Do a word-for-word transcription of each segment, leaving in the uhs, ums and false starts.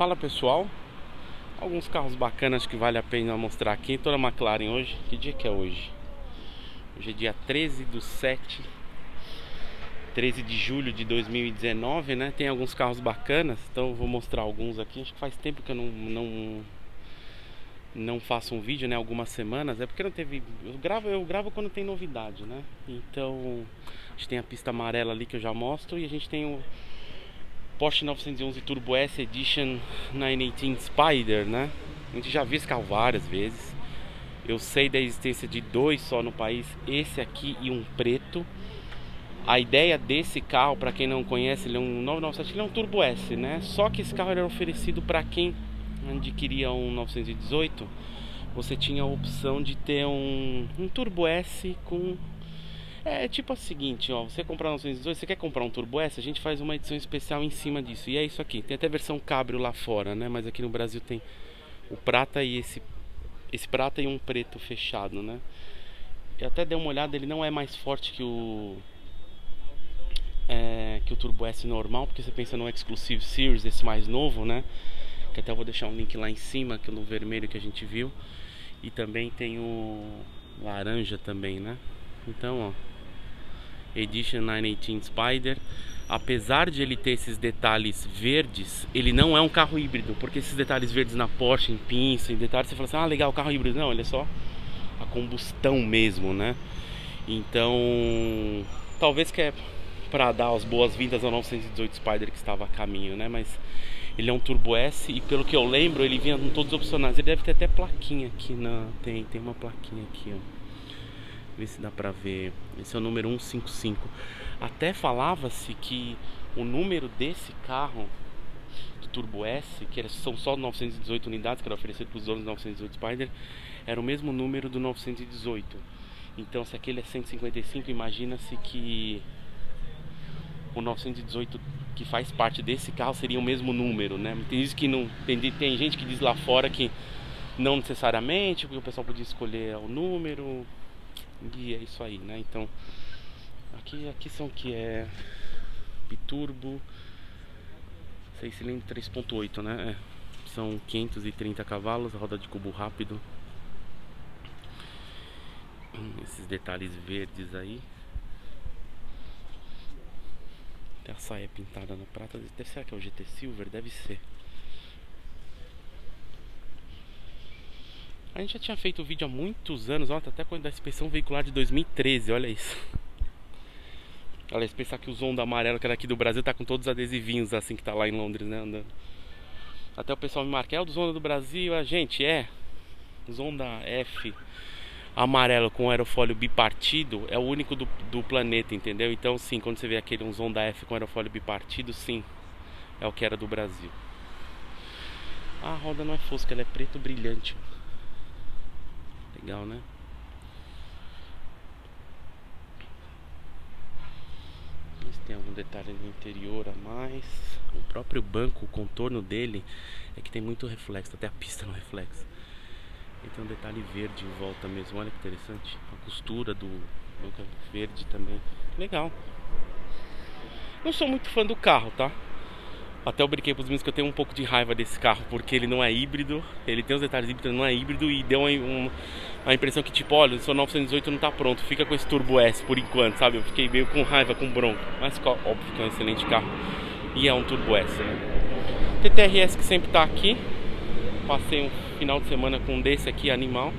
Fala pessoal, alguns carros bacanas que vale a pena mostrar aqui. Toda a McLaren hoje. Que dia que é hoje? Hoje é dia treze do sete, treze de julho de dois mil e dezenove, né? Tem alguns carros bacanas, então eu vou mostrar alguns aqui. Acho que faz tempo que eu não, não, não faço um vídeo, né? Algumas semanas. É porque não teve... Eu gravo, eu gravo quando tem novidade, né? Então, a gente tem a pista amarela ali que eu já mostro. E a gente tem o Porsche novecentos e onze Turbo S Edition novecentos e dezoito Spider, né? A gente já viu esse carro várias vezes. Eu sei da existência de dois só no país, esse aqui e um preto. A ideia desse carro, para quem não conhece, ele é um novecentos e noventa e sete, ele é um Turbo S, né? Só que esse carro era oferecido para quem adquiria um novecentos e dezoito. Você tinha a opção de ter um, um Turbo S com... É tipo o seguinte, ó, você comprar um novecentos e dezoito, você quer comprar um Turbo S, a gente faz uma edição especial em cima disso. E é isso aqui, tem até versão cabrio lá fora, né? Mas aqui no Brasil tem o prata e esse, esse prata e um preto fechado, né? Eu até dei uma olhada, ele não é mais forte que o... É, que o Turbo S normal, porque você pensa no Exclusive Series, esse mais novo, né? Que até eu vou deixar um link lá em cima, que é no vermelho que a gente viu. E também tem o laranja também, né? Então, ó, Edition novecentos e dezoito Spider. Apesar de ele ter esses detalhes verdes, ele não é um carro híbrido, porque esses detalhes verdes na Porsche, em pinça, em detalhes, você fala assim, ah, legal, carro híbrido. Não, ele é só a combustão mesmo, né? Então, talvez que é para dar as boas-vindas ao novecentos e dezoito Spider que estava a caminho, né? Mas ele é um Turbo S e pelo que eu lembro, ele vinha com todos os opcionais. Ele deve ter até plaquinha aqui na... Tem, tem uma plaquinha aqui, ó. Ver se dá pra ver. Esse é o número cento e cinquenta e cinco. Até falava-se que o número desse carro do Turbo S, que são só novecentos e dezoito unidades, que era oferecido para os donos do novecentos e dezoito Spider, era o mesmo número do novecentos e dezoito. Então, se aquele é cento e cinquenta e cinco, imagina-se que o novecentos e dezoito que faz parte desse carro seria o mesmo número, né? Tem isso que não tem, tem gente que diz lá fora que não necessariamente, porque o pessoal podia escolher o número. E é isso aí, né? Então, aqui, aqui são o que é biturbo, seis cilindros, três ponto oito, né? É. São quinhentos e trinta cavalos, roda de cubo rápido. Esses detalhes verdes aí. Tem a saia pintada no prata. Será que é o G T Silver? Deve ser. A gente já tinha feito o vídeo há muitos anos, ó, tá até com a inspeção veicular de dois mil e treze, olha isso. Olha, se pensar que o Zonda amarelo que era aqui do Brasil tá com todos os adesivinhos assim que tá lá em Londres, né, andando. Até o pessoal me marca, é o do Zonda do Brasil, a gente, é. Zonda F amarelo com aerofólio bipartido é o único do, do planeta, entendeu? Então sim, quando você vê aquele um Zonda F com aerofólio bipartido, sim, é o que era do Brasil. Ah, a roda não é fosca, ela é preto brilhante. Legal, né? Se tem algum detalhe no interior a mais. O próprio banco, o contorno dele é que tem muito reflexo, até a pista no reflexo. E tem um detalhe verde em volta mesmo, olha que interessante. A costura do banco é verde também. Legal. Não sou muito fã do carro, tá? Até eu brinquei pros meninos que eu tenho um pouco de raiva desse carro, porque ele não é híbrido. Ele tem os detalhes híbridos, não é híbrido. E deu uma, uma, uma impressão que tipo, olha, o seu novecentos e dezoito não tá pronto, fica com esse Turbo S por enquanto, sabe? Eu fiquei meio com raiva, com bronca. Mas óbvio que é um excelente carro. E é um Turbo S, né? T T R S que sempre tá aqui. Passei um final de semana com um desse aqui, animal.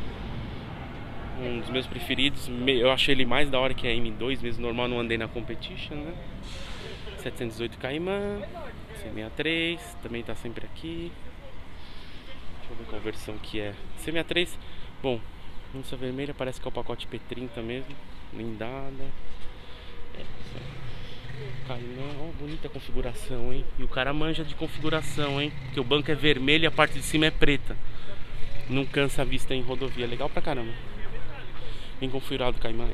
Um dos meus preferidos. Eu achei ele mais da hora que a M dois, mesmo normal, não andei na Competition, né? setecentos e dezoito Cayman, C sessenta e três, também tá sempre aqui. Deixa eu ver qual versão que é. C sessenta e três, bom, onça vermelha, parece que é o pacote P trinta mesmo, blindada. É, Cayman, ó, bonita configuração, hein? E o cara manja de configuração, hein? Porque o banco é vermelho e a parte de cima é preta. Não cansa a vista em rodovia, legal pra caramba. Bem configurado Cayman.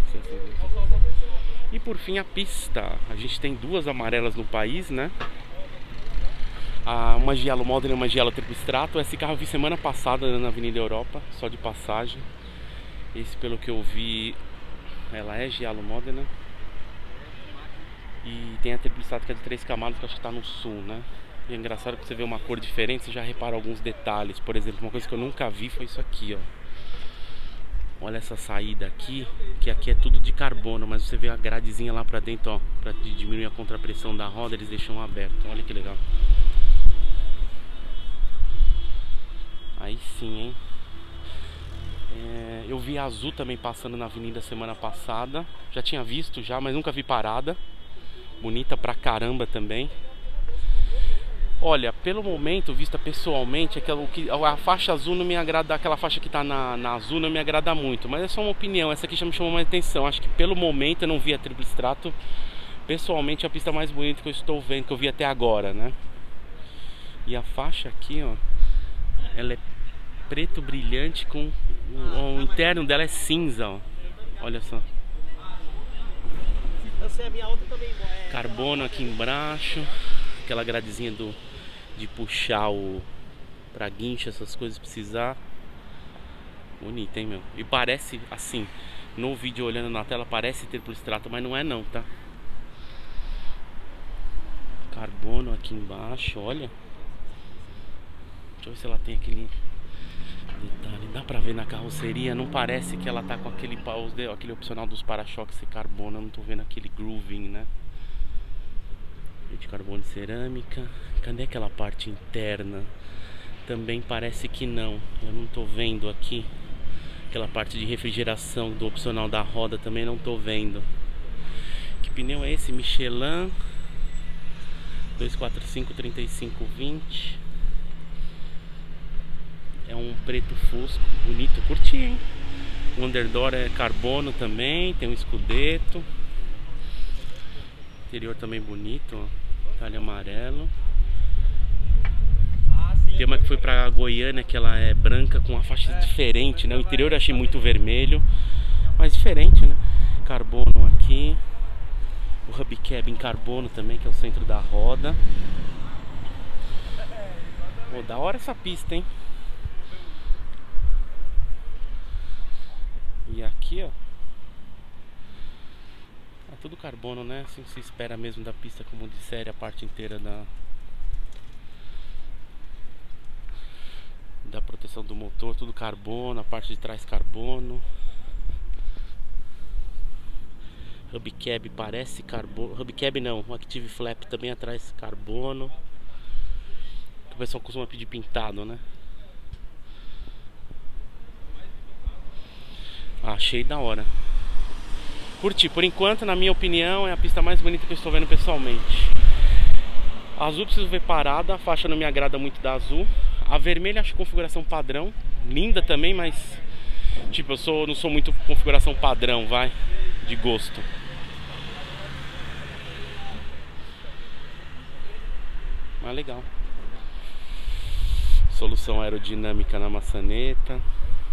E por fim a pista. A gente tem duas amarelas no país, né? Ah, uma Giallo Modena e uma Giallo Tripistrato. Esse carro eu vi semana passada na Avenida Europa, só de passagem. Esse, pelo que eu vi, ela é Giallo Modena. E tem a Tripistrato que é de três camadas, que eu acho que tá no sul, né? E é engraçado que você vê uma cor diferente, você já repara alguns detalhes. Por exemplo, uma coisa que eu nunca vi foi isso aqui, ó. Olha essa saída aqui, que aqui é tudo de carbono, mas você vê a gradezinha lá pra dentro, ó, pra diminuir a contrapressão da roda, eles deixam aberto. Olha que legal. Aí sim, hein. É, eu vi a Azul também passando na avenida semana passada. Já tinha visto já, mas nunca vi parada. Bonita pra caramba também. Olha, pelo momento, vista pessoalmente, aquela, a faixa azul não me agrada, aquela faixa que tá na, na azul não me agrada muito. Mas é só uma opinião, essa aqui já me chamou mais atenção. Acho que pelo momento eu não vi a triplo extrato. Pessoalmente, a pista mais bonita que eu estou vendo, que eu vi até agora, né? E a faixa aqui, ó, ela é preto brilhante com... O, o interno dela é cinza, ó. Olha só. Carbono aqui embaixo. Aquela gradezinha do, de puxar o... pra guincho, essas coisas precisar. Bonito, hein, meu? E parece, assim, no vídeo olhando na tela, parece triplo extrato, mas não é não, tá? Carbono aqui embaixo, olha. Deixa eu ver se ela tem aquele... detalhe, dá pra ver na carroceria, não parece que ela tá com aquele, aquele opcional dos para-choques de carbono, eu não tô vendo aquele grooving, né? De carbono de cerâmica. Cadê aquela parte interna? Também parece que não, eu não tô vendo aqui. Aquela parte de refrigeração do opcional da roda também não tô vendo. Que pneu é esse? Michelin dois quatro cinco, trinta e cinco, vinte. É um preto fusco, bonito, curti, hein? O underdoor é carbono também, tem um escudeto. Interior também bonito, ó. Detalhe amarelo. Tem uma que foi pra Goiânia, que ela é branca com uma faixa diferente, né? O interior eu achei muito vermelho, mas diferente, né? Carbono aqui. O hubcap em carbono também, que é o centro da roda. Pô, da hora essa pista, hein? E aqui, ó, é tudo carbono, né? Assim que se espera mesmo da pista, como de série, a parte inteira da da proteção do motor, tudo carbono, a parte de trás carbono. Hubcap parece carbono, hubcap não, o Active Flap também atrás carbono. O pessoal costuma pedir pintado, né? Achei da hora. Curti, por enquanto, na minha opinião, é a pista mais bonita que eu estou vendo pessoalmente. A azul preciso ver parada, a faixa não me agrada muito da azul. A vermelha acho configuração padrão, linda também, mas tipo, eu sou, não sou muito configuração padrão, vai, de gosto. Mas legal. Solução aerodinâmica na maçaneta.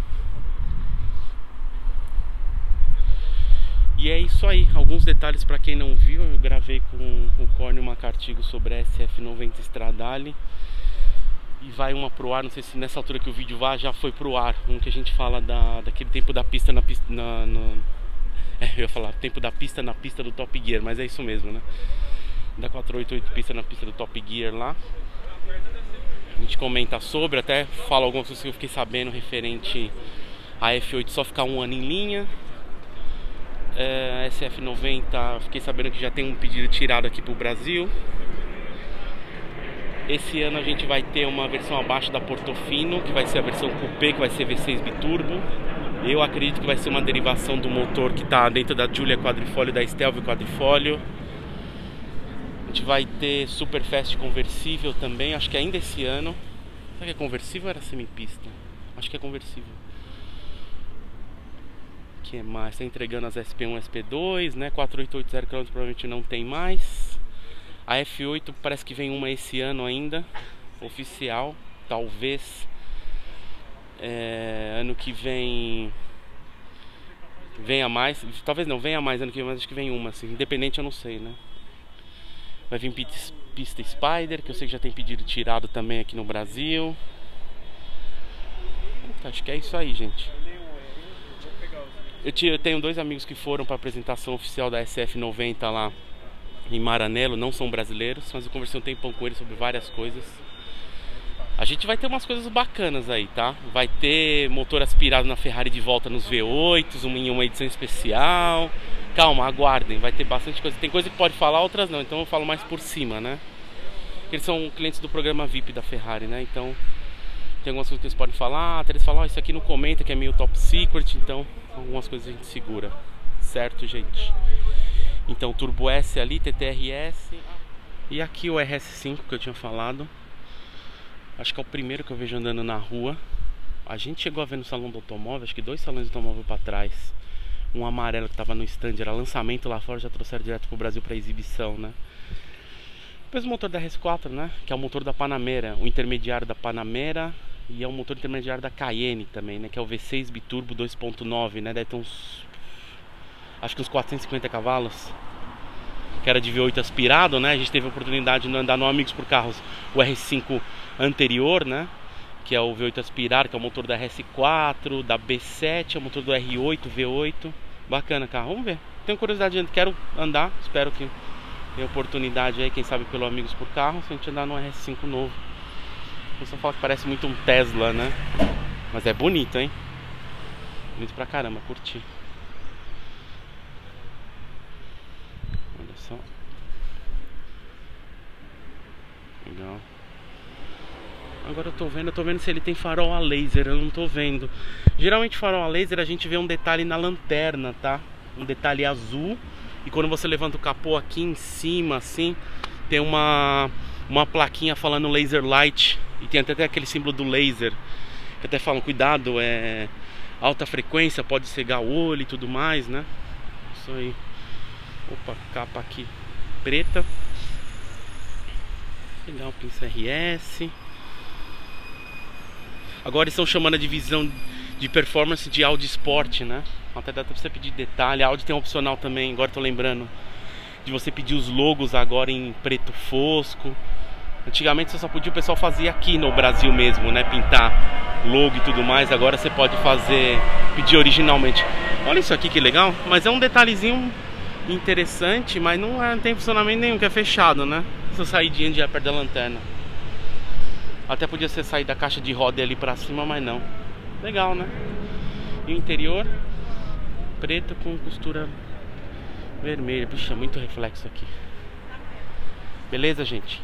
E é isso aí, alguns detalhes para quem não viu, eu gravei com o Corne uma artigo sobre a S F noventa Stradale. E vai uma pro ar, não sei se nessa altura que o vídeo vai já foi pro ar. Um que a gente fala da, daquele tempo da pista na pista... Na, no, é, eu ia falar tempo da pista na pista do Top Gear, mas é isso mesmo, né? Da quatrocentos e oitenta e oito pista na pista do Top Gear lá. A gente comenta sobre, até fala algumas coisas que eu fiquei sabendo referente a F oito só ficar um ano em linha. É, S F noventa, fiquei sabendo que já tem um pedido tirado aqui pro Brasil. Esse ano a gente vai ter uma versão abaixo da Portofino, que vai ser a versão Coupé, que vai ser V seis biturbo. Eu acredito que vai ser uma derivação do motor que está dentro da Giulia quadrifólio, da Stelvio quadrifólio. A gente vai ter Super Fast conversível também, acho que ainda esse ano. Será que é conversível ou era semipista? Acho que é conversível. O que mais? Está entregando as S P um, S P dois, né? quatro oito oito zero quilômetros provavelmente não tem mais. A F oito parece que vem uma esse ano ainda, oficial, talvez é, ano que vem venha mais, talvez não venha mais ano que vem, mas acho que vem uma, assim, independente eu não sei, né? Vai vir pista Spider, que eu sei que já tem pedido tirado também aqui no Brasil. Então, acho que é isso aí, gente. Eu tenho dois amigos que foram para a apresentação oficial da S F noventa lá em Maranello, não são brasileiros, mas eu conversei um tempão com eles sobre várias coisas. A gente vai ter umas coisas bacanas aí, tá? Vai ter motor aspirado na Ferrari de volta nos V oito, em uma edição especial. Calma, aguardem, vai ter bastante coisa. Tem coisa que pode falar, outras não, então eu falo mais por cima, né? Eles são clientes do programa V I P da Ferrari, né? Então tem algumas coisas que eles podem falar, até eles falam, oh, isso aqui não comenta, que é meio top secret, então algumas coisas a gente segura. Certo, gente? Então Turbo S ali, T T R S. E aqui o R S cinco que eu tinha falado. Acho que é o primeiro que eu vejo andando na rua. A gente chegou a ver no salão do automóvel, acho que dois salões do automóvel para trás. Um amarelo que estava no stand, era lançamento lá fora, já trouxeram direto pro Brasil para exibição, né? Depois o motor da R S quatro, né? Que é o motor da Panamera, o intermediário da Panamera. E é o motor intermediário da Cayenne também, né? Que é o V seis biturbo dois ponto nove, né? Deve ter uns... acho que uns quatrocentos e cinquenta cavalos. Que era de V oito aspirado, né? A gente teve a oportunidade de andar no Amigos por Carros o R cinco anterior, né? Que é o V oito aspirado, que é o motor da R S quatro, da B sete, é o motor do R oito, V oito. Bacana, carro. Vamos ver. Tenho curiosidade, quero andar. Espero que tenha oportunidade aí, quem sabe pelo Amigos por Carros, se a gente andar no R S cinco novo. O pessoal fala que parece muito um Tesla, né? Mas é bonito, hein? Bonito pra caramba, curti. Olha só. Legal. Agora eu tô vendo, eu tô vendo se ele tem farol a laser, eu não tô vendo. Geralmente farol a laser a gente vê um detalhe na lanterna, tá? Um detalhe azul. E quando você levanta o capô aqui em cima, assim, tem uma, uma plaquinha falando laser light. E tem até aquele símbolo do laser. Que até falam, cuidado, é alta frequência, pode cegar o olho e tudo mais, né? Isso aí. Opa, capa aqui preta. Legal, pinça R S. Agora eles estão chamando a divisão de performance de Audi Sport, né? Até dá pra você pedir detalhe. A Audi tem um opcional também, agora tô lembrando, de você pedir os logos agora em preto fosco. Antigamente você só podia, o pessoal fazia aqui no Brasil mesmo, né? Pintar logo e tudo mais. Agora você pode fazer, pedir originalmente. Olha isso aqui que legal, mas é um detalhezinho interessante, mas não, é, não tem funcionamento nenhum, que é fechado, né? Essa saidinha de perto da lanterna. Até podia ser sair da caixa de roda ali pra cima, mas não. Legal, né? E o interior preto com costura vermelha. Puxa, muito reflexo aqui. Beleza, gente?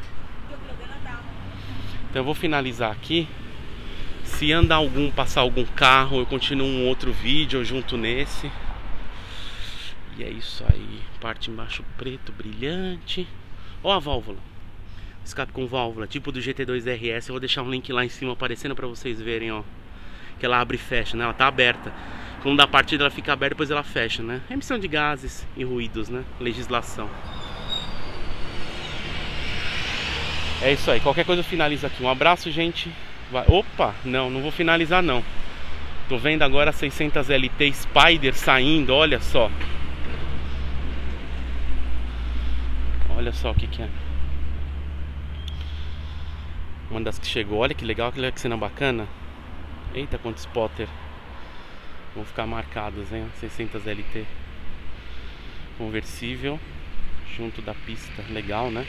Então eu vou finalizar aqui. Se andar algum, passar algum carro, eu continuo um outro vídeo, eu junto nesse. E é isso aí. Parte embaixo preto, brilhante. Ó a válvula. Escape com válvula, tipo do G T dois R S. Eu vou deixar um link lá em cima aparecendo pra vocês verem, ó. Que ela abre e fecha, né? Ela tá aberta. Quando dá partida ela fica aberta, depois ela fecha, né? Emissão de gases e ruídos, né? Legislação. É isso aí. Qualquer coisa eu finalizo aqui. Um abraço, gente. Vai. Opa! Não, não vou finalizar não. Tô vendo agora a seiscentos L T Spider saindo, olha só. Olha só o que que é. Uma das que chegou, olha que legal, que cena bacana. Eita, quanto spotter. Vão ficar marcados, hein? seiscentos L T conversível junto da pista, legal, né?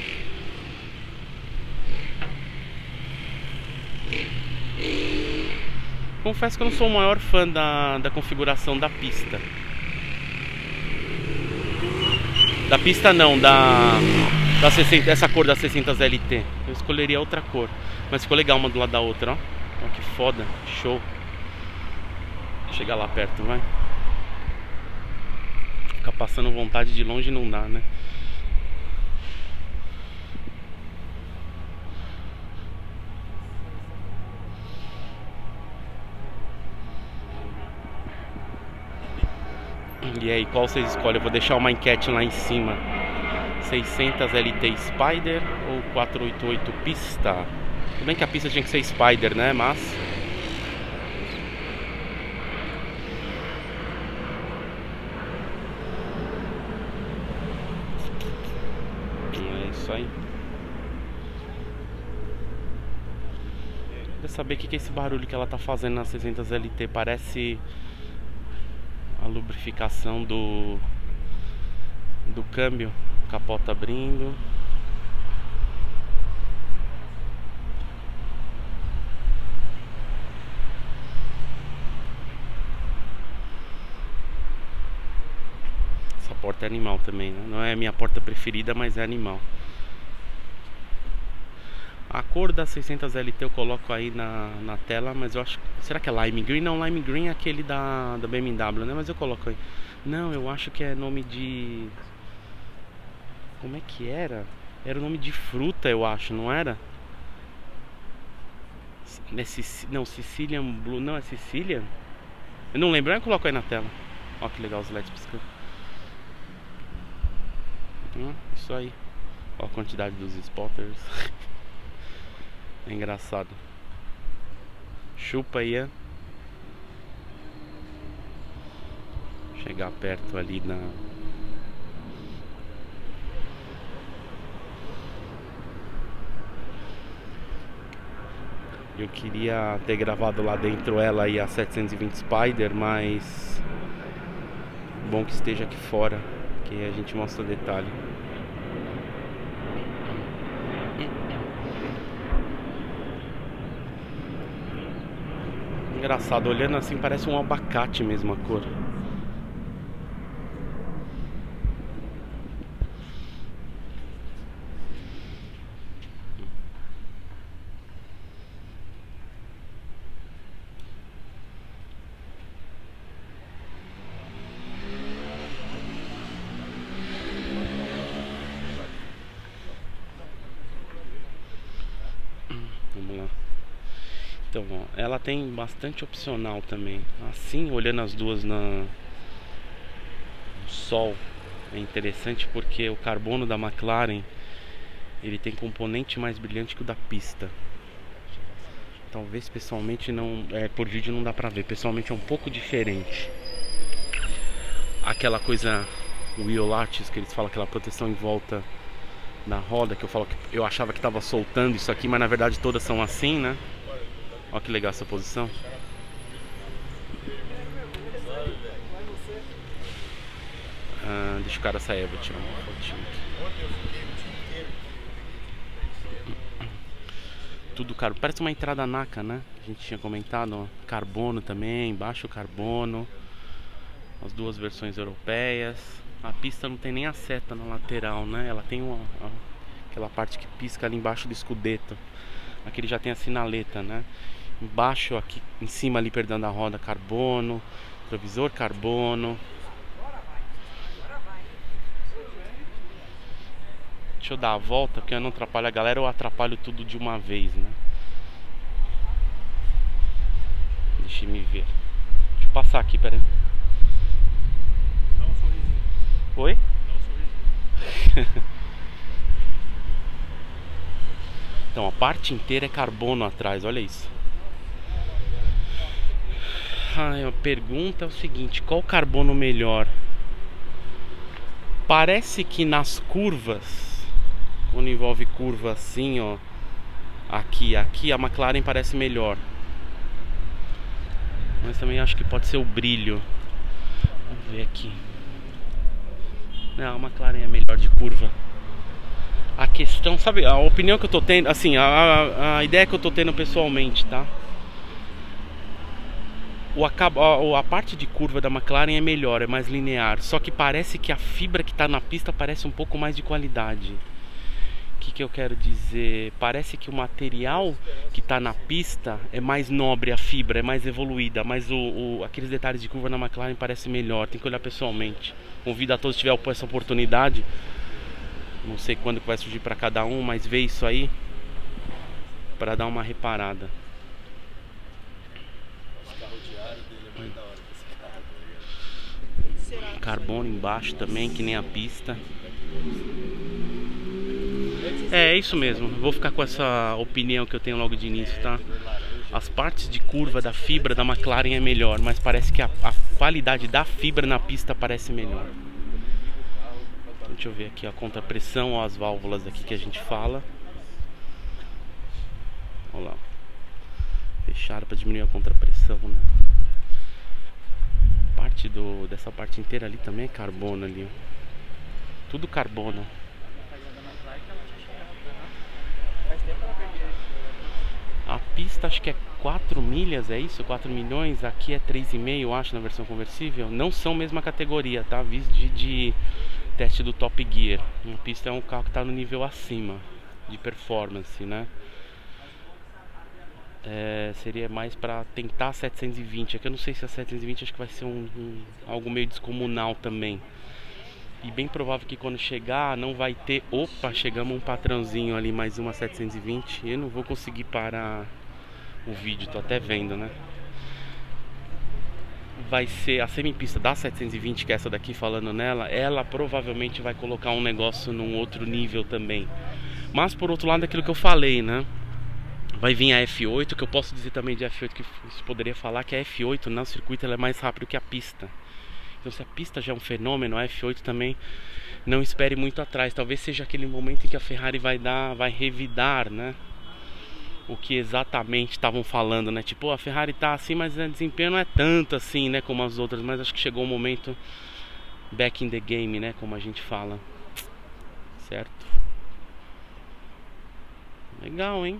Confesso que eu não sou o maior fã da, da configuração da pista. Da pista não, da... Da sessenta, essa cor da seiscentos L T. Eu escolheria outra cor, mas ficou legal uma do lado da outra, ó. Ó que foda, show. Chegar lá perto, vai. Ficar passando vontade de longe não dá, né? E aí, qual vocês escolhem? Eu vou deixar uma enquete lá em cima. seiscentos L T Spider ou quatrocentos e oitenta e oito pista? Tudo bem que a pista tinha que ser Spider, né? Mas é isso aí. Queria saber o que é esse barulho que ela tá fazendo na seiscentos L T. Parece a lubrificação do do câmbio. Capota abrindo. Essa porta é animal também, né? Não é a minha porta preferida, mas é animal. A cor da seiscentos L T eu coloco aí na, na tela, mas eu acho... Será que é Lime Green? Não, Lime Green é aquele da, da B M W, né? Mas eu coloco aí. Não, eu acho que é nome de... Como é que era? Era o nome de fruta, eu acho, não era? É Sic... Não, Sicilian Blue... Não, é Sicilian? Eu não lembro, eu coloco aí na tela. Olha que legal os L E Ds piscando. Hum, isso aí. Olha a quantidade dos spotters. É engraçado. Chupa aí, é? Chegar perto ali na... Eu queria ter gravado lá dentro ela e a setecentos e vinte Spider, mas... Bom que esteja aqui fora, que a gente mostra o detalhe. Engraçado, olhando assim parece um abacate mesmo a cor. Vamos lá. Então, ó, ela tem bastante opcional também. Assim, olhando as duas na... no sol, é interessante porque o carbono da McLaren ele tem componente mais brilhante que o da pista. Talvez pessoalmente não... É, por vídeo não dá pra ver. Pessoalmente é um pouco diferente. Aquela coisa... Wheel arches, que eles falam, aquela proteção em volta da roda, que eu falo que eu achava que tava soltando isso aqui, mas na verdade todas são assim, né? Olha que legal essa posição. Ah, deixa o cara sair, eu vou tirar uma fotinha aqui. Tudo caro, parece uma entrada naca, né? A gente tinha comentado, ó. Carbono também, baixo carbono. As duas versões europeias. A pista não tem nem a seta na lateral, né? Ela tem uma, aquela parte que pisca ali embaixo do escudeto. Aqui ele já tem a sinaleta, né? Embaixo, aqui em cima ali, perdão, da roda, carbono. Provisor carbono. Deixa eu dar a volta, porque eu não atrapalho a galera, eu atrapalho tudo de uma vez, né? Deixa eu me ver. Deixa eu passar aqui, peraí. Dá um sorrisinho. Oi? Dá um sorrisinho. Então, a parte inteira é carbono atrás, olha isso. Ah, a pergunta é o seguinte, qual carbono melhor? Parece que nas curvas, quando envolve curva assim, ó, aqui, aqui, a McLaren parece melhor. Mas também acho que pode ser o brilho. Vamos ver aqui. Não, a McLaren é melhor de curva. A questão, sabe, a opinião que eu tô tendo, assim, a, a, a ideia que eu tô tendo pessoalmente, tá? O, a, a parte de curva da McLaren é melhor, é mais linear. Só que parece que a fibra que tá na pista parece um pouco mais de qualidade. O que, que eu quero dizer? Parece que o material que tá na pista é mais nobre, a fibra é mais evoluída. Mas o, o, aqueles detalhes de curva na McLaren parece melhor. Tem que olhar pessoalmente. Convido a todos, se tiver essa oportunidade. Não sei quando que vai surgir para cada um, mas vê isso aí para dar uma reparada. Carbono embaixo também, que nem a pista. É, é isso mesmo. Vou ficar com essa opinião que eu tenho logo de início, tá? As partes de curva da fibra da McLaren é melhor, mas parece que a, a qualidade da fibra na pista parece melhor. Então, deixa eu ver aqui a contrapressão, ó, as válvulas aqui que a gente fala. Olha lá. Fecharam para diminuir a contrapressão, né? Parte do, dessa parte inteira ali também é carbono ali, ó. Tudo carbono. A pista acho que é quatro milhas, é isso? quatro milhões, aqui é três e meio, acho, na versão conversível. Não são mesma categoria, tá? Visto de, de teste do Top Gear. Uma pista é um carro que está no nível acima de performance, né? É, seria mais para tentar setecentos e vinte. Aqui eu não sei se a setecentos e vinte acho que vai ser um, um, algo meio descomunal também. E bem provável que quando chegar não vai ter... Opa, chegamos um patrãozinho ali, mais uma setecentos e vinte. Eu não vou conseguir parar o vídeo, tô até vendo, né? Vai ser a semipista da setecentos e vinte, que é essa daqui falando nela. Ela provavelmente vai colocar um negócio num outro nível também. Mas por outro lado, aquilo que eu falei, né? Vai vir a F oito, que eu posso dizer também de F oito, que você poderia falar que a F oito no circuito ela é mais rápido que a pista. Então se a pista já é um fenômeno, a F oito também não espere muito atrás. Talvez seja aquele momento em que a Ferrari vai dar, vai revidar, né? O que exatamente estavam falando, né? Tipo, a Ferrari tá assim, mas o desempenho não é tanto assim, né? Como as outras. Mas acho que chegou o momento back in the game, né? Como a gente fala. Certo? Legal, hein?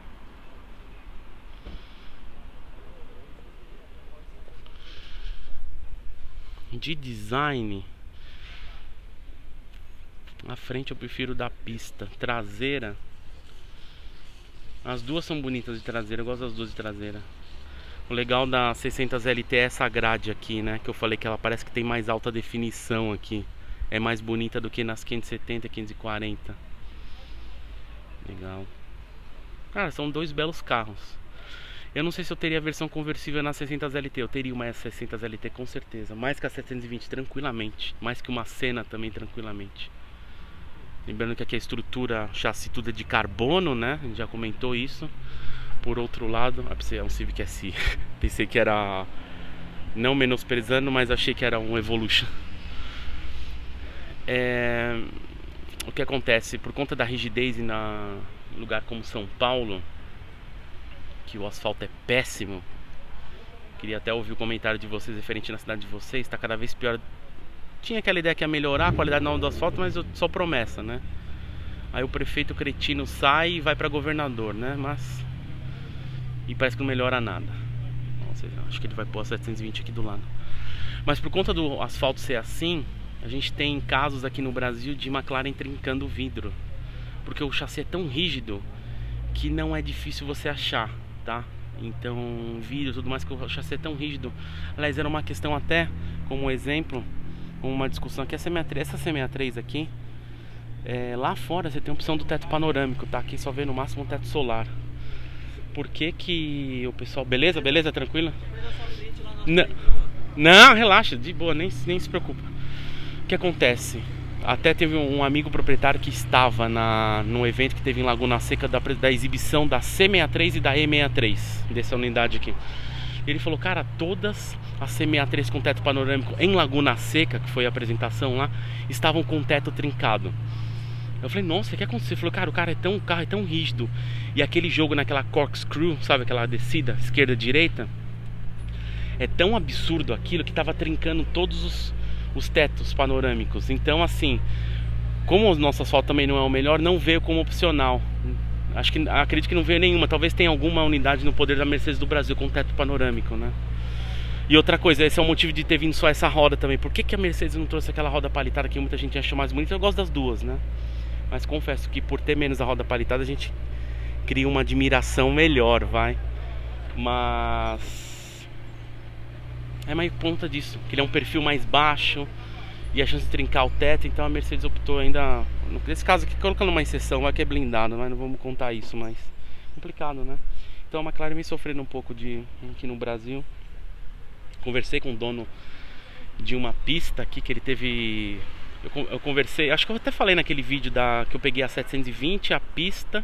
De design, a frente eu prefiro da pista. Traseira, as duas são bonitas de traseira. Eu gosto das duas de traseira. O legal da seiscentos L T é essa grade aqui, né? Que eu falei que ela parece que tem mais alta definição aqui. É mais bonita do que nas quinhentos e setenta, quinhentos e quarenta. Legal. Cara, são dois belos carros. Eu não sei se eu teria a versão conversível na seiscentos L T. Eu teria uma seiscentos L T com certeza. Mais que a setecentos e vinte tranquilamente. Mais que uma Senna também tranquilamente. Lembrando que aqui a estrutura, chassi tudo é de carbono, né? A gente já comentou isso. Por outro lado, ah, é um Civic S I. Pensei que era, não menosprezando, mas achei que era um Evolution. É... O que acontece? Por conta da rigidez em na lugar como São Paulo, que o asfalto é péssimo. Queria até ouvir o comentário de vocês referente na cidade de vocês. Está cada vez pior. Tinha aquela ideia que ia melhorar a qualidade do asfalto, mas só promessa, né? Aí o prefeito cretino sai e vai para governador, né? Mas... E parece que não melhora nada. Ou seja, acho que ele vai pôr a setecentos e vinte aqui do lado. Mas por conta do asfalto ser assim, a gente tem casos aqui no Brasil de McLaren trincando o vidro. Porque o chassi é tão rígido que não é difícil você achar, tá? Então, vidro, tudo mais, que o chassi é tão rígido. Aliás, era uma questão até, como exemplo, uma discussão aqui, essa C sessenta e três, essa C sessenta e três aqui, é, lá fora você tem a opção do teto panorâmico, tá? Aqui só vê no máximo um teto solar. Por que que o pessoal... Beleza, beleza, tranquila? Não, não, relaxa, de boa, nem, nem se preocupa. O que acontece? Até teve um amigo proprietário que estava na, no evento que teve em Laguna Seca da, da exibição da C sessenta e três e da E sessenta e três, dessa unidade aqui. Ele falou, cara, todas as C sessenta e três com teto panorâmico em Laguna Seca, que foi a apresentação lá, estavam com teto trincado. Eu falei, nossa, o que aconteceu? Ele falou, cara, o cara é tão, o carro é tão rígido. E aquele jogo naquela corkscrew, sabe, aquela descida esquerda-direita, é tão absurdo aquilo que tava trincando todos os, os tetos panorâmicos. Então, assim, como o nosso asfalto também não é o melhor, não veio como opcional. Acho que, acredito que não veio nenhuma. Talvez tenha alguma unidade no poder da Mercedes do Brasil com teto panorâmico, né? E outra coisa, esse é o motivo de ter vindo só essa roda também. Por que que a Mercedes não trouxe aquela roda palitada que muita gente acha mais bonita? Eu gosto das duas, né? Mas confesso que por ter menos a roda palitada a gente cria uma admiração melhor, vai. Mas é mais por conta disso, que ele é um perfil mais baixo e a chance de trincar o teto. Então a Mercedes optou ainda, nesse caso aqui, colocando uma exceção, vai que é blindado, mas não vamos contar isso, mas complicado, né? Então a McLaren vem sofrendo um pouco de aqui no Brasil. Conversei com o dono de uma pista aqui que ele teve... Eu, eu conversei, acho que eu até falei naquele vídeo da, que eu peguei a setecentos e vinte, a pista.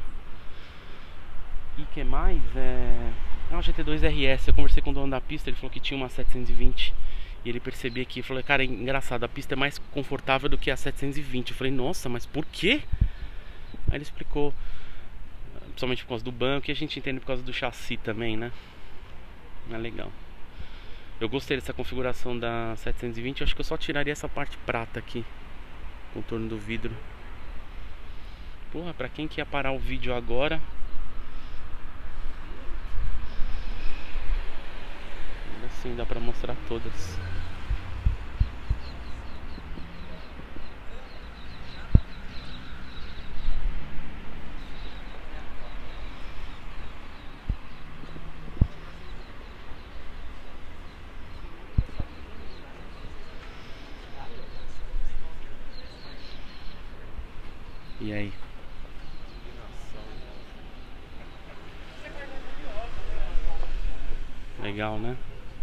E que mais? É... Ah, G T dois R S. Eu conversei com o dono da pista, ele falou que tinha uma setecentos e vinte. E ele percebia aqui, eu falei, cara, é engraçado, a pista é mais confortável do que a setecentos e vinte. Eu falei, nossa, mas por quê? Aí ele explicou, principalmente por causa do banco, e a gente entende por causa do chassi também, né? É legal. Eu gostei dessa configuração da setecentos e vinte, eu acho que eu só tiraria essa parte prata aqui. contorno do vidro. Porra, pra quem que ia parar o vídeo agora, ainda assim dá pra mostrar todas. E aí? Legal, né?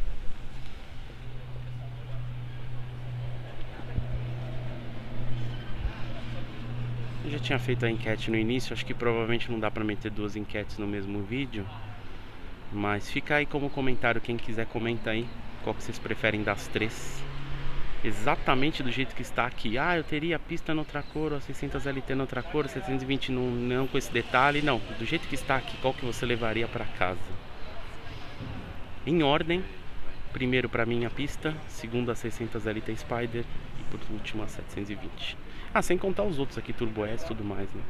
Eu já tinha feito a enquete no início, acho que provavelmente não dá pra meter duas enquetes no mesmo vídeo. Mas fica aí como comentário, quem quiser comenta aí qual que vocês preferem das três. Exatamente do jeito que está aqui. Ah, eu teria a pista noutra cor, a seiscentos L T noutra cor, setecentos e vinte não, não com esse detalhe. Não, do jeito que está aqui, qual que você levaria para casa? Em ordem, primeiro para mim a pista, segundo a seiscentos L T Spider e por último a setecentos e vinte. Ah, sem contar os outros aqui, Turbo S e tudo mais, né?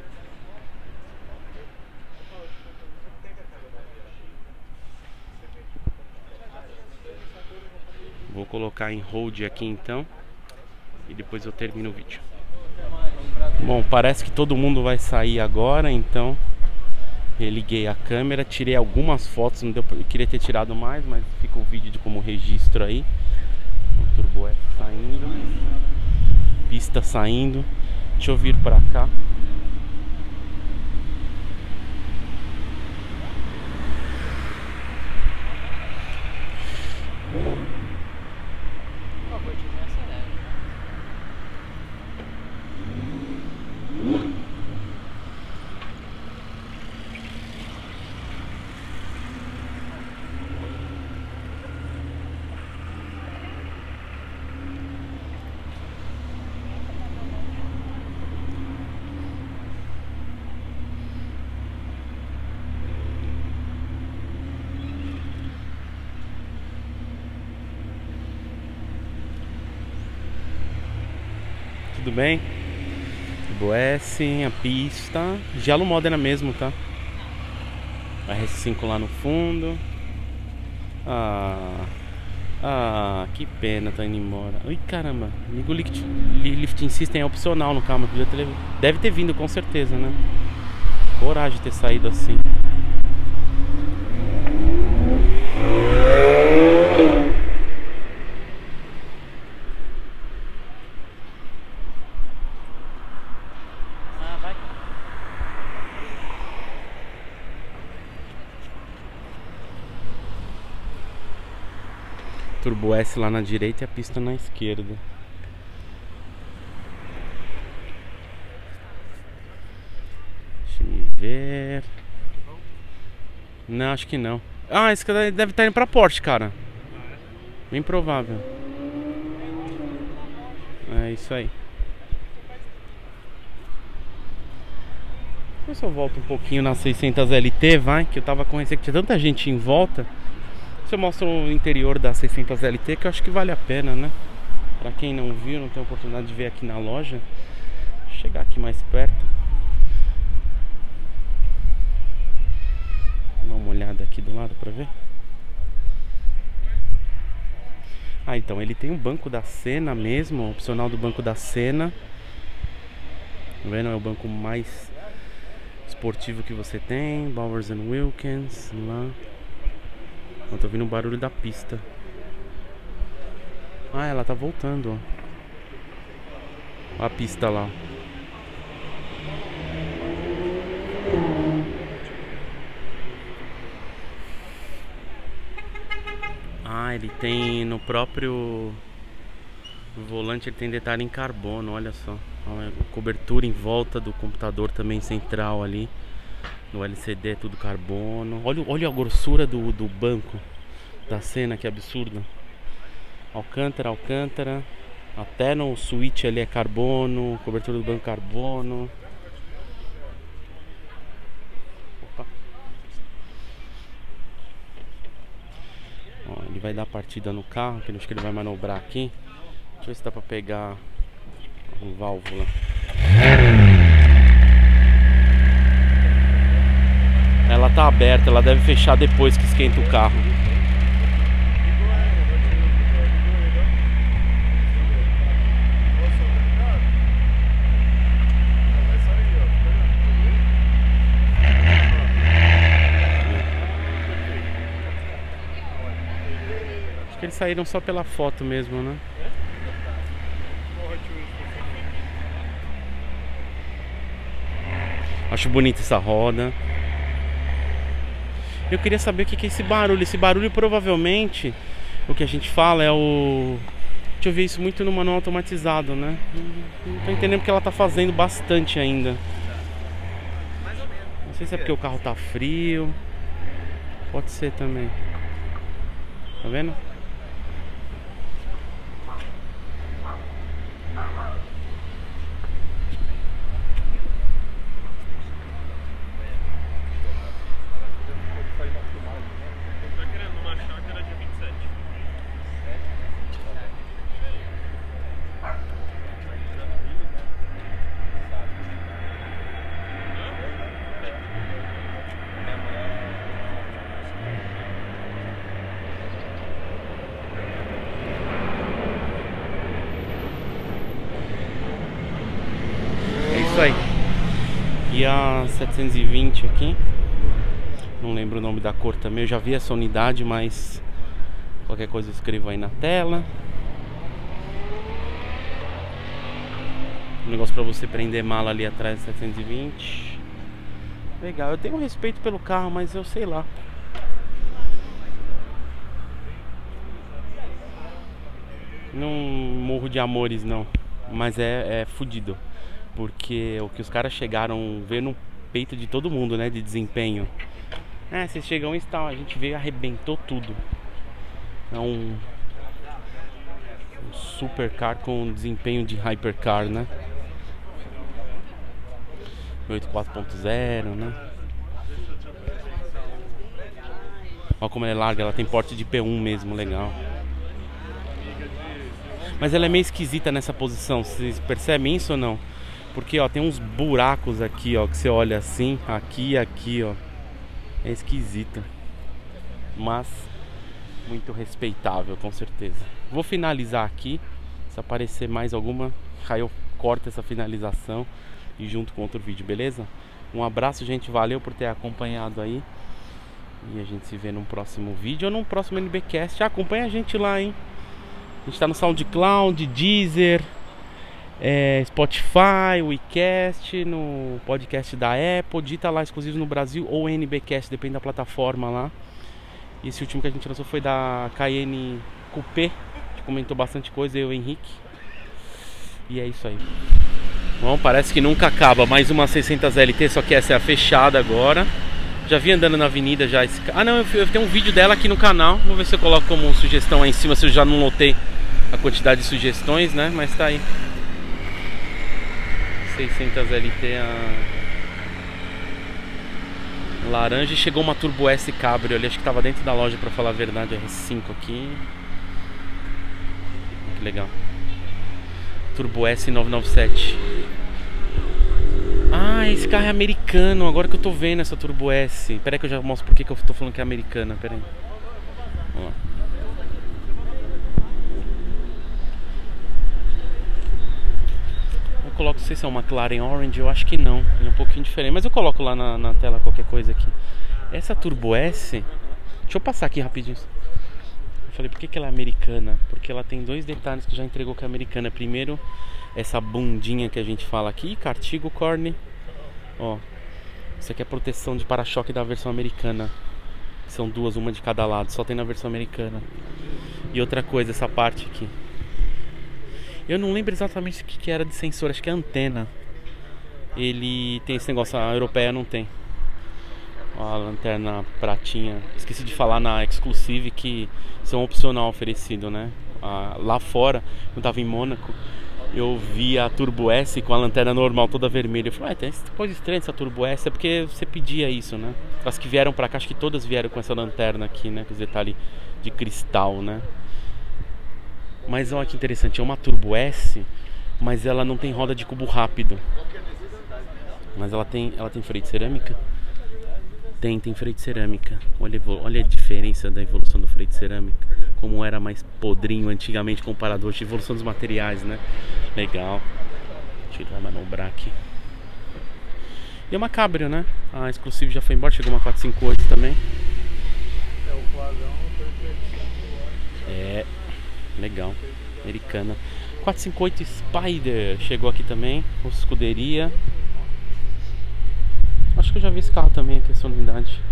Vou colocar em hold aqui então e depois eu termino o vídeo. Bom, parece que todo mundo vai sair agora, então eu liguei a câmera, tirei algumas fotos, não deu pra... eu queria ter tirado mais, mas fica o vídeo de como registro aí. O Turbo S saindo, pista saindo. Deixa eu vir pra cá. Tudo bem? Turbo S, a pista. Gelo Modena mesmo, tá? R S cinco lá no fundo. Ah, ah, que pena, tá indo embora. Ai, caramba, liga o lift, lifting system é opcional no carro. Deve ter vindo com certeza, né? Coragem de ter saído assim. Turbo S lá na direita e a pista na esquerda. Deixa eu ver. Não, acho que não. Ah, esse cara deve estar indo pra Porsche, cara. Bem provável. É isso aí. Eu só volto um pouquinho na seiscentos L T, vai, que eu tava com receio que tinha tanta gente em volta. Eu mostro o interior da seiscentos L T, que eu acho que vale a pena, né? Pra quem não viu, não tem oportunidade de ver aqui na loja, vou chegar aqui mais perto. Dá uma olhada aqui do lado pra ver. Ah, então ele tem um banco da Senna mesmo, opcional do banco da Senna. Tá vendo? É o banco mais esportivo que você tem. Bowers and Wilkins lá. Eu tô ouvindo o barulho da pista. Ah, ela tá voltando, ó. A pista lá. Ah, ele tem no próprio volante, ele tem detalhe em carbono, olha só. A cobertura em volta do computador também central ali. No L C D é tudo carbono. Olha, olha a grossura do, do banco da Senna, que absurda. Alcântara, Alcântara. Até no switch ali é carbono. Cobertura do banco carbono. Opa. Ó, ele vai dar partida no carro, que eu acho que ele vai manobrar aqui. Deixa eu ver se dá pra pegar Válvula. Ela tá aberta, ela deve fechar depois que esquenta o carro. Acho que eles saíram só pela foto mesmo, né? Acho bonita essa roda. Eu queria saber o que é esse barulho. Esse barulho provavelmente, o que a gente fala é o... Deixa eu ver isso muito no manual automatizado, né? Não tô entendendo porque ela tá fazendo bastante ainda. Não sei se é porque o carro tá frio. Pode ser também. Tá vendo? Aí. E a setecentos e vinte aqui, não lembro o nome da cor também, eu já vi essa unidade, mas qualquer coisa eu escrevo aí na tela. Um negócio pra você prender mala ali atrás da setecentos e vinte. Legal, eu tenho um respeito pelo carro, mas eu sei lá. Não morro de amores não, mas é, é fudido. Porque o que os caras chegaram a ver no peito de todo mundo, né? De desempenho. É, vocês chegam e tal, a gente veio e arrebentou tudo. É um, um supercar com desempenho de hypercar, né? oito quatro ponto zero, né? Olha como ela é larga, ela tem porte de P um mesmo, legal. Mas ela é meio esquisita nessa posição, vocês percebem isso ou não? Porque ó, tem uns buracos aqui, ó, que você olha assim, aqui e aqui, ó. É esquisita, mas muito respeitável, com certeza. Vou finalizar aqui. Se aparecer mais alguma, aí eu corto essa finalização e junto com outro vídeo, beleza? Um abraço, gente, valeu por ter acompanhado aí. E a gente se vê num próximo vídeo ou num próximo NBcast. Ah, acompanha a gente lá, hein? A gente tá no SoundCloud, Deezer, É, Spotify, WeCast, no podcast da Apple, digita lá exclusivos no Brasil ou NBcast, depende da plataforma lá. E esse último que a gente lançou foi da Cayenne Coupé, que comentou bastante coisa, eu e o Henrique. E é isso aí. Bom, parece que nunca acaba. Mais uma seiscentos L T, só que essa é a fechada agora. Já vi andando na avenida já esse... Ah não, eu, eu tenho um vídeo dela aqui no canal. Vou ver se eu coloco como sugestão aí em cima, se eu já não notei a quantidade de sugestões, né? Mas tá aí. seiscentos L T a laranja. E chegou uma Turbo S Cabrio ali, acho que tava dentro da loja, pra falar a verdade. R cinco aqui, que legal. Turbo S novecentos e noventa e sete. Ah, esse carro é americano. Agora que eu tô vendo essa Turbo S. Pera aí que eu já mostro porque que eu tô falando que é americana. Pera aí. Vamos lá. Eu coloco, não sei se é uma McLaren Orange, eu acho que não, ele é um pouquinho diferente, mas eu coloco lá na, na tela qualquer coisa aqui. Essa Turbo S, deixa eu passar aqui rapidinho. Eu falei, por que que ela é americana? Porque ela tem dois detalhes que já entregou que é americana. Primeiro, essa bundinha que a gente fala aqui, Cartigo Corne. Ó, isso aqui é proteção de para-choque da versão americana. São duas, uma de cada lado, só tem na versão americana. E outra coisa, essa parte aqui, eu não lembro exatamente o que, que era de sensor, acho que é antena. Ele tem esse negócio, a europeia não tem. Ó, a lanterna pratinha. Esqueci de falar na Exclusive que são opcional oferecido, né? Ah, lá fora, quando eu tava em Mônaco, eu vi a Turbo S com a lanterna normal toda vermelha. Eu falei, ah, tem coisa estranha essa Turbo S, é porque você pedia isso, né? As que vieram pra cá, acho que todas vieram com essa lanterna aqui, né? Com os detalhes de cristal, né? Mas olha que interessante, é uma Turbo S, mas ela não tem roda de cubo rápido. Mas ela tem, ela tem freio de cerâmica? Tem, tem freio de cerâmica. Olha, olha a diferença da evolução do freio de cerâmica. Como era mais podrinho antigamente comparado hoje. Evolução dos materiais, né? Legal. Deixa ele manobrar aqui. E é uma Cabrio, né? A Exclusive já foi embora, chegou uma quatrocentos e cinquenta e oito também. É, o quadrão foi pra... É, legal. Americana. quatrocentos e cinquenta e oito Spider chegou aqui também. Escuderia. Acho que eu já vi esse carro também, aqui, essa unidade.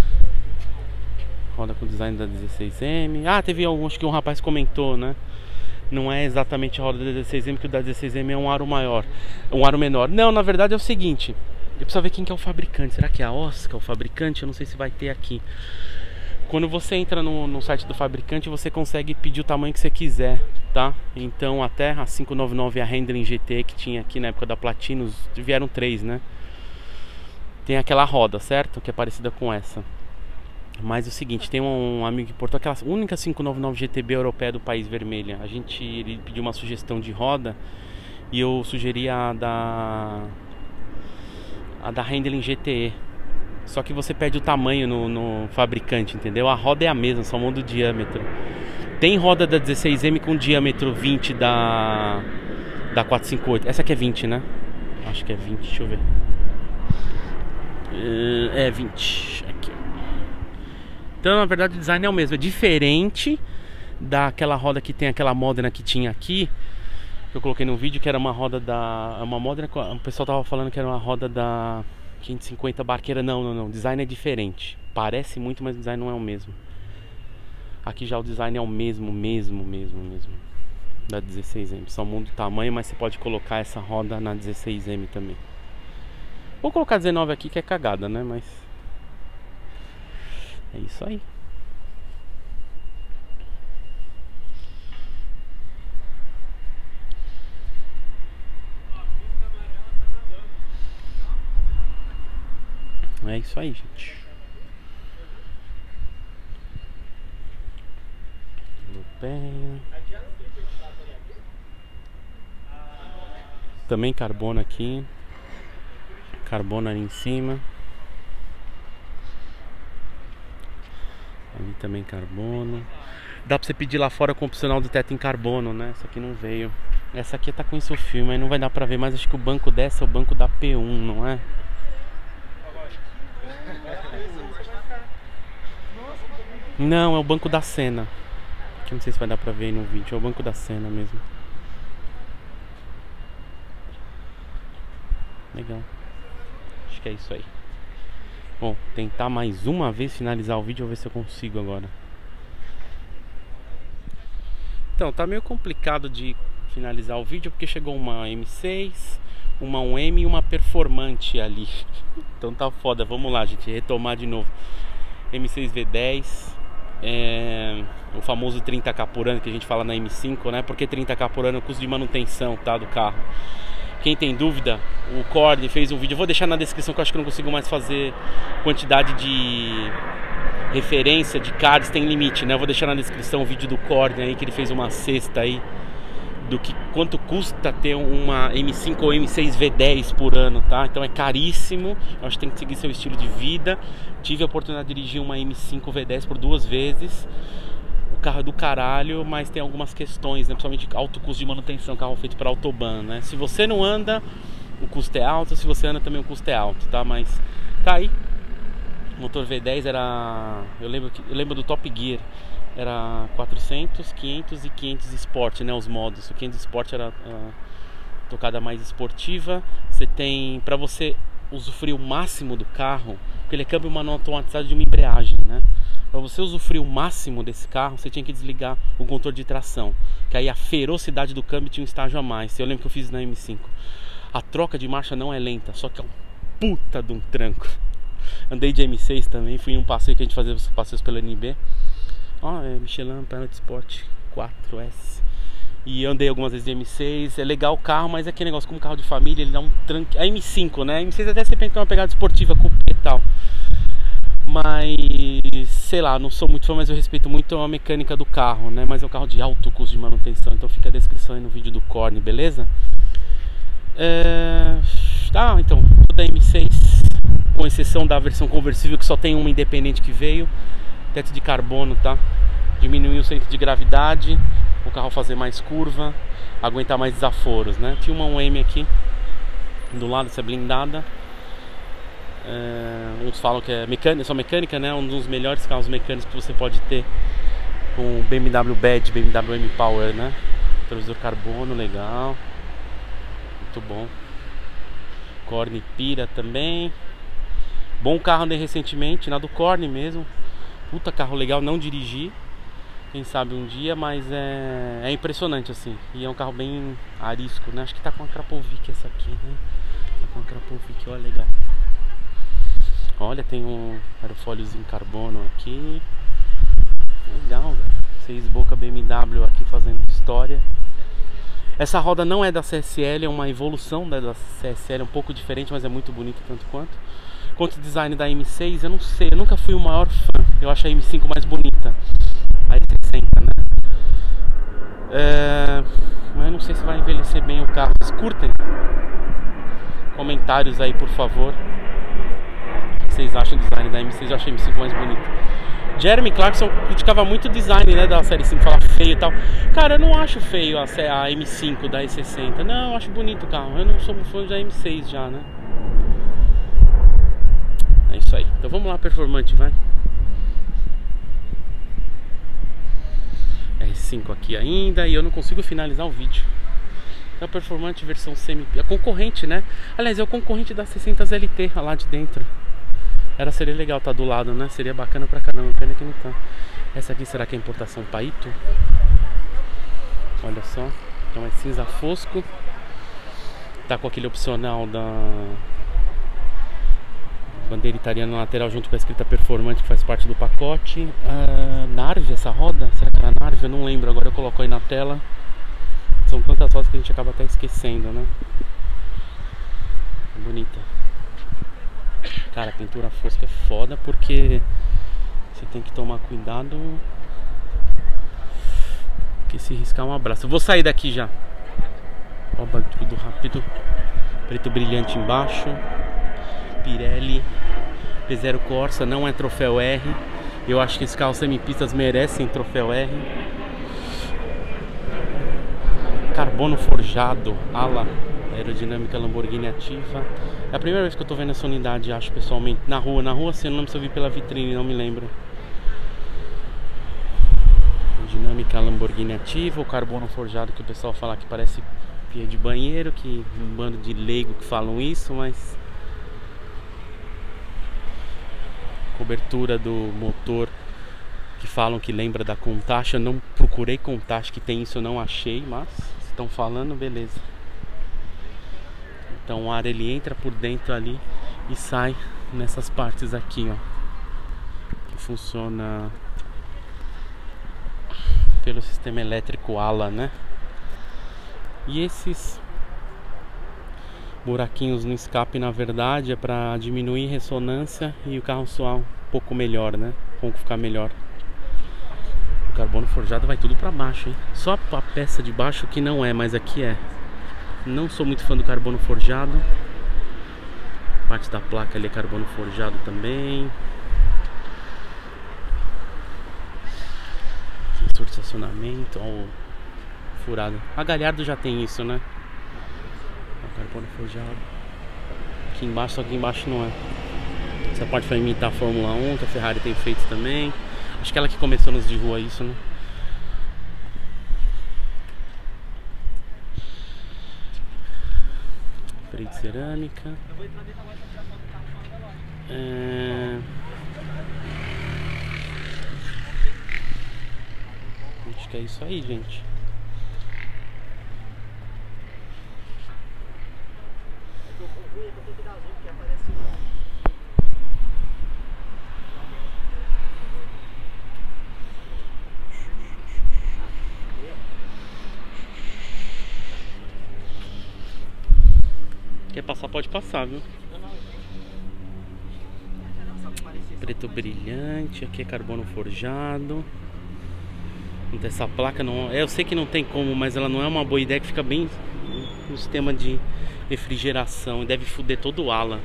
Roda com design da dezesseis M. Ah, teve algum, acho que um rapaz comentou, né? Não é exatamente a roda da dezesseis M, que o da dezesseis M é um aro maior, um aro menor. Não, na verdade é o seguinte, eu preciso ver quem que é o fabricante. Será que é a Oscar o fabricante? Eu não sei se vai ter aqui. Quando você entra no, no site do fabricante, você consegue pedir o tamanho que você quiser, tá? Então até a quinhentos e noventa e nove, a Handling G T, que tinha aqui na época da Platinos, vieram três, né? Tem aquela roda, certo? Que é parecida com essa. Mas é o seguinte, tem um amigo que importou aquela única quinhentos e noventa e nove G T B europeia do país, vermelha. A gente, ele pediu uma sugestão de roda e eu sugeri a da a da Handling G T E. Só que você pede o tamanho no, no fabricante, entendeu? A roda é a mesma, só muda o diâmetro. Tem roda da dezesseis M com diâmetro vinte da da quatrocentos e cinquenta e oito. Essa aqui é vinte, né? Acho que é vinte, deixa eu ver. É vinte aqui. Então na verdade o design é o mesmo. É diferente daquela roda que tem aquela Modena que tinha aqui, que eu coloquei no vídeo, que era uma roda da... Uma Modena, o pessoal tava falando que era uma roda da quinhentos e cinquenta Barqueira. Não, não, não, o design é diferente. Parece muito, mas o design não é o mesmo. Aqui já o design é o mesmo, mesmo, mesmo, mesmo da dezesseis M. Só muda o tamanho, mas você pode colocar essa roda na dezesseis M também. Vou colocar dezenove aqui, que é cagada, né? Mas é isso aí. É isso aí, gente. Europeia. Também carbono aqui. Carbono ali em cima. Ali também carbono. Dá pra você pedir lá fora com o opcional do teto em carbono, né? Essa aqui não veio. Essa aqui tá com isso filme, aí não vai dar pra ver. Mas acho que o banco dessa é o banco da P um, não é? Não, é o banco da Senna. Que eu não sei se vai dar pra ver aí no vídeo. É o banco da Senna mesmo. Legal. Acho que é isso aí. Bom, tentar mais uma vez finalizar o vídeo. Vou ver se eu consigo agora. Então, tá meio complicado de finalizar o vídeo, porque chegou uma M seis, uma um M e uma performante ali. Então tá foda, vamos lá, gente, retomar de novo. M seis V dez, é, o famoso trinta K por ano que a gente fala na M cinco, né? Porque trinta K por ano é o custo de manutenção, tá, do carro. Quem tem dúvida, o Cord fez um vídeo, eu vou deixar na descrição, que eu acho que eu não consigo mais fazer quantidade de referência de cards, tem limite, né? Eu vou deixar na descrição o vídeo do Cord aí, que ele fez uma cesta aí do que quanto custa ter uma M cinco ou M seis V dez por ano, tá? Então é caríssimo, eu acho que tem que seguir seu estilo de vida. Tive a oportunidade de dirigir uma M cinco V dez por duas vezes. O carro é do caralho, mas tem algumas questões, né? Principalmente alto custo de manutenção, carro feito para autobahn, né? Se você não anda, o custo é alto, se você anda também o custo é alto, tá? Mas tá aí. O motor V dez era... Eu lembro, que... eu lembro do Top Gear. Era quatrocentos, quinhentos e quinhentos Sport, né? Os modos. O quinhentos Sport era a tocada mais esportiva. Você tem... Pra você usufruir o máximo do carro, porque ele é câmbio manual automatizado de uma embreagem, né? Pra você usufruir o máximo desse carro, você tinha que desligar o controle de tração, que aí a ferocidade do câmbio tinha um estágio a mais. Eu lembro que eu fiz na M cinco. A troca de marcha não é lenta, só que é um puta de um tranco. Andei de M seis também, fui em um passeio que a gente fazia os passeios pela N B. Ó, é Michelin Pilot Sport quatro S. E andei algumas vezes de M seis. É legal o carro, mas é aquele negócio, como carro de família, ele dá um tranque. A M cinco, né? A M seis até sempre tem uma pegada esportiva, coupé e tal. Mas, sei lá, não sou muito fã, mas eu respeito muito a mecânica do carro, né? Mas é um carro de alto custo de manutenção, então fica a descrição aí no vídeo do Corne, beleza? É... Ah, então, tudo é M seis, com exceção da versão conversível, que só tem uma independente que veio. Teto de carbono, tá? Diminuir o centro de gravidade, o carro fazer mais curva, aguentar mais desaforos, né? Tinha uma U M aqui do lado, essa blindada. É, uns falam que é mecânica, só mecânica, né? Um dos melhores carros mecânicos que você pode ter, com B M W Badge, B M W M Power, né? Televisor carbono, legal, muito bom. Corne Pira também. Bom carro, andei recentemente, na do Corne mesmo. Puta carro legal, não dirigi, quem sabe um dia, mas é, é impressionante assim. E é um carro bem arisco, né? Acho que tá com a Krapovic essa aqui, né? Tá com a Krapovic, olha, legal. Olha, tem um aerofóliozinho em carbono aqui. Legal, velho. Seis boca B M W aqui fazendo história. Essa roda não é da C S L, é uma evolução da C S L, é um pouco diferente, mas é muito bonita tanto quanto. Quanto o design da M seis, eu não sei, eu nunca fui o maior fã. Eu acho a M cinco mais bonita, a E sessenta, né? É... Mas eu não sei se vai envelhecer bem o carro. Vocês curtem? Comentários aí, por favor. O que vocês acham do design da M seis? Eu achei a M cinco mais bonita. Jeremy Clarkson criticava muito o design, né, da série cinco, fala feio e tal. Cara, eu não acho feio a, a M cinco da E sessenta. Não, eu acho bonito o carro. Eu não sou fã da M seis já, né? É isso aí. Então vamos lá, performante, vai. R cinco aqui ainda. E eu não consigo finalizar o vídeo. Então, performante versão semi... A concorrente, né? Aliás, é o concorrente da seiscentos L T lá de dentro. Era, seria legal estar do lado, né? Seria bacana pra caramba. Pena que não tá. Essa aqui, será que é importação Paito? Olha só. Então é cinza fosco. Tá com aquele opcional da bandeira italiana na lateral, junto com a escrita performante, que faz parte do pacote. uh, Narve, essa roda? Será que era Narve? Eu não lembro, agora eu coloco aí na tela. São tantas rodas que a gente acaba até esquecendo, né? Bonita. Cara, a pintura fosca é foda, porque você tem que tomar cuidado, porque se riscar um abraço. Eu vou sair daqui já. Ó, tudo rápido. Preto brilhante embaixo. Pirelli P zero Corsa, não é troféu R. Eu acho que esses carros semipistas merecem troféu R. Carbono forjado, ala aerodinâmica Lamborghini ativa. É a primeira vez que eu tô vendo essa unidade, acho, pessoalmente. Na rua, na rua sim, eu não lembro se eu vi pela vitrine, não me lembro. Dinâmica Lamborghini ativa, o carbono forjado, que o pessoal fala que parece pia de banheiro, que um bando de leigo que falam isso, mas cobertura do motor que falam que lembra da Countach. Eu não procurei Countach que tem isso, eu não achei, mas se estão falando, beleza. Então o ar, ele entra por dentro ali e sai nessas partes aqui, ó, que funciona pelo sistema elétrico ala, né? E esses buraquinhos no escape, na verdade, é para diminuir ressonância e o carro soar um pouco melhor, né? O ronco ficar melhor. O carbono forjado vai tudo para baixo, hein? Só a peça de baixo que não é, mas aqui é. Não sou muito fã do carbono forjado. Parte da placa ali é carbono forjado também. Sensor de estacionamento, ó, o furado. A Gallardo já tem isso, né? O carbono forjado. Aqui embaixo, só que embaixo não é. Essa parte vai imitar a Fórmula um, que a Ferrari tem feito também. Acho que ela que começou nos de rua isso, né? Freio de cerâmica. É... Acho que é isso aí, gente. Quer passar, pode passar, viu? Preto brilhante, aqui é carbono forjado. Essa placa não, eu sei que não tem como, mas ela não é uma boa ideia, que fica bem no sistema de refrigeração e deve foder todo o ala.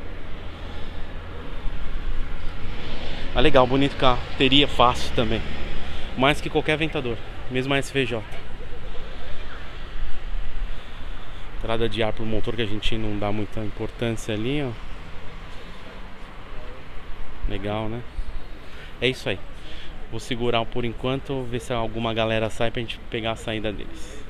Ah, legal, bonito carro. Teria fácil também, mais que qualquer Aventador, mesmo a S V J. Entrada de ar pro motor, que a gente não dá muita importância ali, ó. Legal, né? É isso aí. Vou segurar por enquanto, ver se alguma galera sai pra gente pegar a saída deles.